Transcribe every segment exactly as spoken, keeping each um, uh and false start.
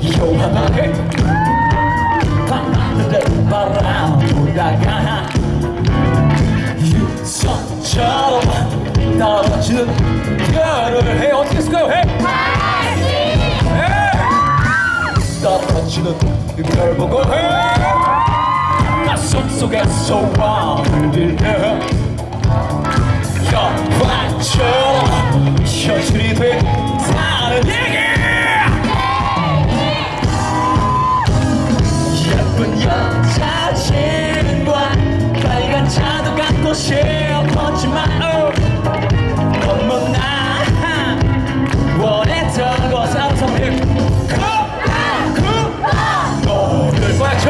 요한하게 밤하늘을 바라보다가 유성처럼 떨어지는 별을 해. 어떻게 쓸까요? 해! 떨어지는 별 보고 해! 가슴 속에 소원을 빌려 영화처럼 현실이 된다는 얘기. 예쁜 여자친구와 빨간 차도 갖고 싶었지만 너무나 원했던 것은 항상 그 너를 봐줘.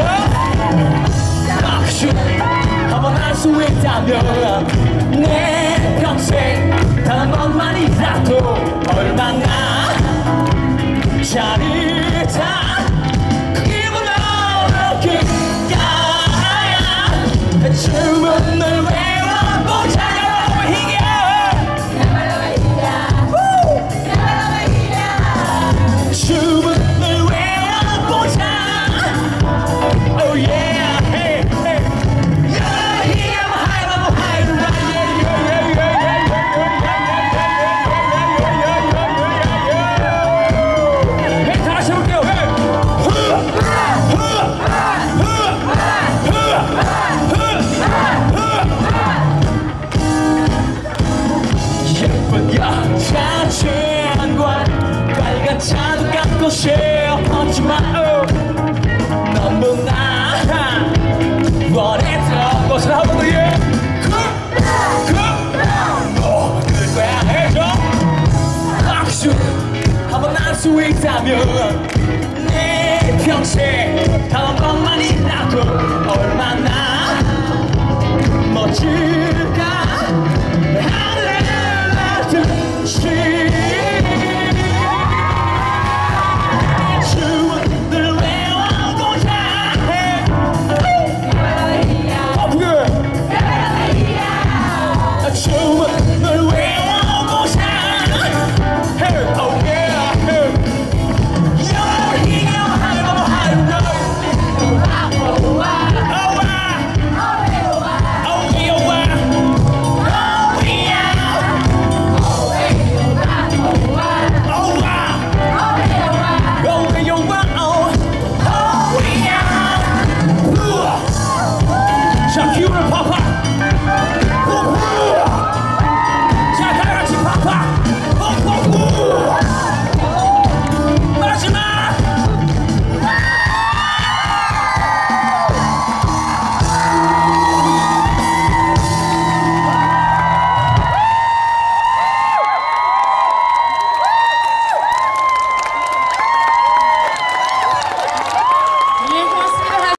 박수 한번 할 수 있다면 내 평생 단 한 번만이라도 얼마나 짜릿한 기분을 느낄까. 주문을 외워보자. 주문을 외워보자. Oh yeah, hey, hey. You're here, I'm high, I'm high, right, yeah, yeah, yeah, yeah, yeah, yeah, yeah, yeah, yeah, yeah, yeah, yeah. Hey, 다시 해볼게요. Hey. 예쁜 여자친구와 빨간 차도 갖고 싶었지만 너무나 원했던 것을 한 번 더 예. 너를 거야 해줘. 박수 한번 할 수 있다면 내 평생 단 한 번만이라도 얼마나 멋질까.